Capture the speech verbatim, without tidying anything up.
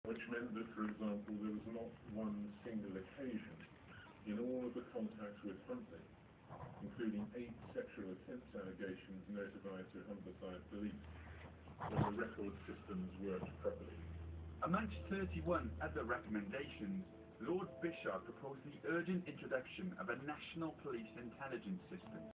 which meant that, for example, there was not one single occasion in all of the contacts with Huntley, including eight sexual offence allegations notified to Humberside Police, where the record systems worked properly. Amongst thirty-one other recommendations, Lord Bishop proposed the urgent introduction of a national police intelligence system.